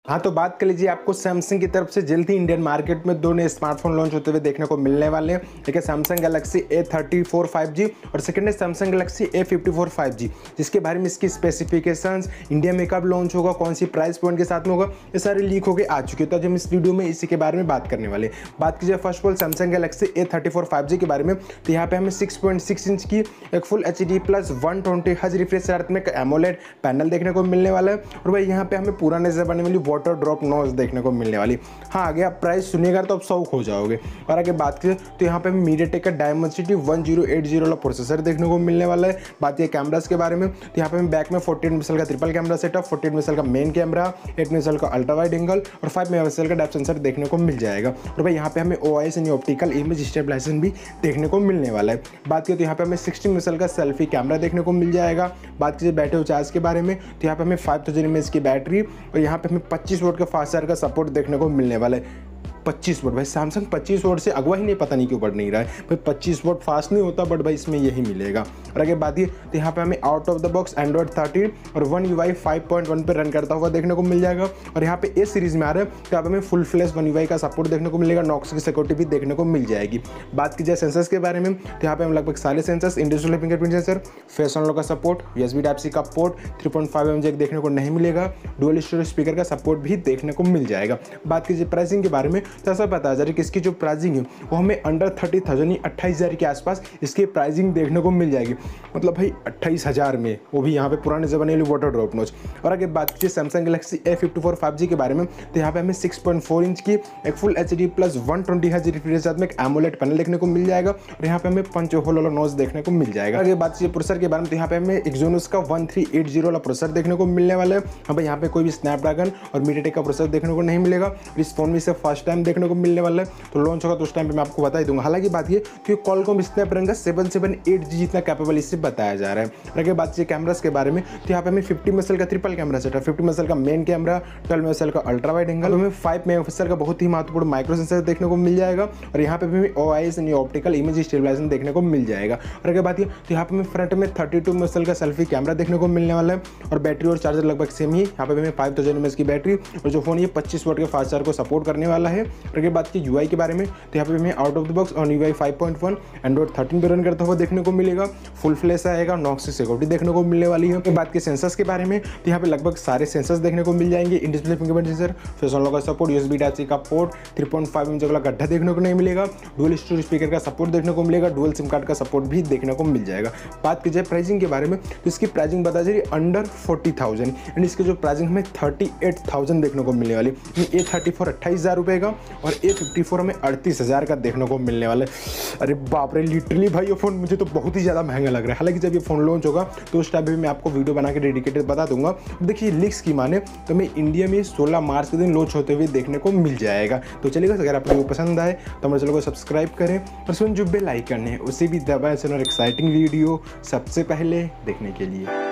हाँ, तो बात कर लीजिए, आपको सैमसंग की तरफ से जल्द ही इंडियन मार्केट में दो नए स्मार्टफोन लॉन्च होते हुए देखने को मिलने वाले हैं। एक है सैमसंग गैलेक्सी A34 5G और सेकंड है सैमसंग गैलेक्सी A54 5G, जिसके बारे में इसकी स्पेसिफिकेशंस, इंडिया में कब लॉन्च होगा, कौन सी प्राइस पॉइंट के साथ में होगा, ये सारे लीक होकर आ चुके हैं। तो आज हम इस वीडियो में इसी के बारे में बात करने वाले। बात कीजिए first of all Samsung Galaxy A34 5G के बारे में, तो यहाँ पे हमें 6.6 इंच की एक फुल HD प्लस 120 हज रिफ्रेश रेट में एमोलेड पैनल देखने को मिलने वाला है। और भाई यहाँ पे हमें पुराने से बनने वाली वाटर ड्रॉप नॉच देखने को मिलने वाली। हाँ, आगे आप प्राइस सुनिएगा तो आप शौक हो जाओगे। और आगे बात करें तो यहाँ पे मीडियाटेक का डायमेंसिटी 1080 वाला प्रोसेसर देखने को मिलने वाला है। बात ये कैमरास के बारे में, तो यहाँ पे हमें बैक में 48 मेगापिक्सल का ट्रिपल कैमरा सेटअप, 48 मेगापिक्सल का मेन कैमरा, 8 मेगापिक्सल का अल्ट्रा वाइड एंगल और 5 मेगापिक्सल का डेप्थ सेंसर देखने को मिल जाएगा। और भाई यहाँ पे हमें OIS यानी ऑप्टिकल इमेज स्टेबलाइजेशन भी देखने को मिलने वाला है। बात करें तो यहाँ पे हमें 60 मेगापिक्सल का सेल्फी कैमरा देखने को मिल जाएगा। बात कीजिए बैटरी चार्ज के बारे में, तो यहाँ पे हमें 5000 mAh की बैटरी और यहाँ पे हमें 25 वोल्ट का फास्ट चार्ज का सपोर्ट देखने को मिलने वाला है। 25 वोट, भाई सैमसंग 25 वोट से अगवा ही नहीं, पता नहीं क्यों बढ़ नहीं रहा है भाई। 25 वोट फास्ट नहीं होता, बट भाई इसमें यही मिलेगा। और आगे बात ये तो यहाँ पे हमें out of the box Android 13 और One UI 5.1 पे रन करता हुआ देखने को मिल जाएगा। और यहाँ पे A सीरीज में आ रहा है तो यहाँ पे हमें फुल फ्लैश One UI का सपोर्ट देखने को मिलेगा, नॉक्स की सिक्योरिटी भी देखने को मिल जाएगी। बात की जाए सेंसर्स के बारे में, तो यहाँ पे हम लगभग सारे sensors, individual fingerprint sensor, face unlock का सपोर्ट, USB Type-C का पोर्ट, 3.5mm जैक देखने को नहीं मिलेगा, डुअल स्टोरेज स्पीकर का सपोर्ट भी देखने को मिल जाएगा। बात कीजिए प्राइसिंग के बारे में, तो ऐसा पता है कि इसकी जो प्राइसिंग है वो हमें अंडर 30,000 यानी 28,000 के आसपास इसकी प्राइसिंग देखने को मिल जाएगी। मतलब भाई 28,000 में, वो भी यहाँ पे पुराने ज़माने वाली वाटर ड्रॉप नॉच। और अगर बात कीजिए सैमसंग गैलेक्सी A54 5G के बारे में, तो यहाँ पे हमें 6.4 इंच की एक फुल HD प्लस 120 हज रिफ्रेश के साथ में एक एमोलेड पैनल देखने को मिल जाएगा। और यहाँ पे हमें पंच होल वाला नॉच देखने को मिल जाएगा। अगर बात कीजिए प्रोसेसर के बारे में, तो यहाँ पे हमें एक्सोनस का 1380 वाला प्रोसेसर देखने को मिलने वाला है। हाँ भाई, यहाँ पे कोई भी स्नैपड्रैगन और मीडियाटेक का प्रोसेसर देखने को नहीं मिलेगा। इस फोन में इसे फर्स्ट टाइम देखने को मिलने वाला है, तो लॉन्च होगा तो उस टाइम पे मैं आपको बता ही दूंगा। हालांकि बात ये कि क्वालकॉम स्नैपड्रैगन का 778G जितना कैपेबल इससे बताया जा रहा है। और अगर बात कीजिए कैमरास के बारे में, तो यहाँ पे हमें 50 मेगापिक्सल का ट्रिपल कैमरा सेटअप, 50 मेगापिक्सल का मेन कैमरा, 12 मेगापिक्सल का अल्ट्रा वाइड एंगल, हमें 5 मेगापिक्सल का बहुत ही महत्वपूर्ण माइक्रो सेंसर देखने को मिल जाएगा। और यहाँ पे हमें OIS यानी ऑप्टिकल इमेज स्टेबलाइजेशन देखने को मिल जाएगा। और अगर बात ये तो यहाँ पे हमें फ्रंट में 32 मेगापिक्सल का सेल्फी कैमरा देखने को मिलने वाला है। और बैटरी और चार्जर लगभग सेम ही, यहाँ पे हमें 5000 mAh की बैटरी और जो फोन ये 25 वोट के फास्ट चार्ज को सपोर्ट करने वाला है। और अगर बात की UI के बारे में, तो यहाँ पे हमें out of the box One UI 5.1 Android 13 पे रन करता हुआ देखने को मिलेगा। फुल फ्लैश आएगा, नॉक्स की सिक्योरिटी देखने को मिलने वाली है। बात की सेंसर्स के बारे में, तो यहाँ पे लगभग सारे सेंसर्स देखने को मिल जाएंगे। In display fingerprint sensor, face unlock का सपोर्ट, USB Type-C का पोर्ट, 3.5mm वाला गड्ढा देखने को नहीं मिलेगा, डुअल स्टोरेज स्पीकर का सपोर्ट देखने को मिलेगा, डुअल सिम कार्ड का सपोर्ट भी देखने को मिल जाएगा। बात की जाए प्राइसिंग के बारे में, तो इसकी प्राइसिंग बता जाए अंडर 40,000 एंड इसकी जो प्राइसिंग हमें 38,000 देखने को मिलने वाली। A34 28,000 रुपये का और A54 हमें 38,000 का देखने को मिलने वाला है। अरे बाप रे, लिटरली भाई ये फ़ोन मुझे तो बहुत ही ज़्यादा महंगा लग रहा है। हालांकि जब ये फ़ोन लॉन्च होगा तो उस टाइम भी मैं आपको वीडियो बना के डेडिकेटेड बता दूंगा। देखिए लीक्स की माने तो मैं इंडिया में 16 मार्च के दिन लॉन्च होते हुए देखने को मिल जाएगा। तो चलिएगा, अगर आपको पसंद आए तो हमारे चैनल को सब्सक्राइब करें और सुन जो बेल आइकन है उसे भी दबाएं, एक्साइटिंग वीडियो सबसे पहले देखने के लिए।